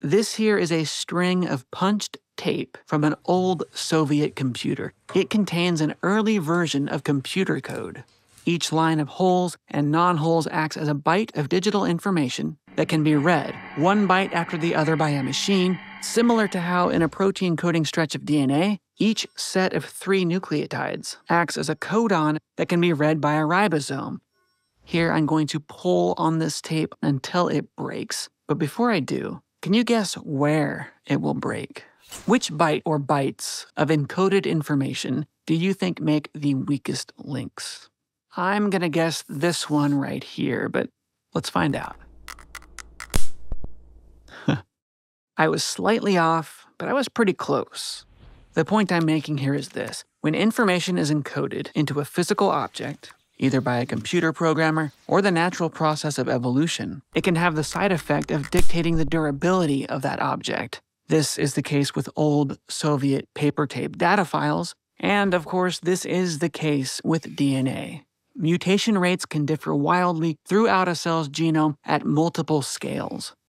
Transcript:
This here is a string of punched tape from an old Soviet computer. It contains an early version of computer code. Each line of holes and non-holes acts as a byte of digital information that can be read, one byte after the other by a machine, similar to how in a protein coding stretch of DNA, each set of 3 nucleotides acts as a codon that can be read by a ribosome. Here I'm going to pull on this tape until it breaks. But before I do, can you guess where it will break? Which byte or bytes of encoded information do you think make the weakest links? I'm gonna guess this one right here, but let's find out. I was slightly off, but I was pretty close. The point I'm making here is this. When information is encoded into a physical object, either by a computer programmer or the natural process of evolution, it can have the side effect of dictating the durability of that object. This is the case with old Soviet paper tape data files, and of course this is the case with DNA. Mutation rates can differ wildly throughout a cell's genome at multiple scales.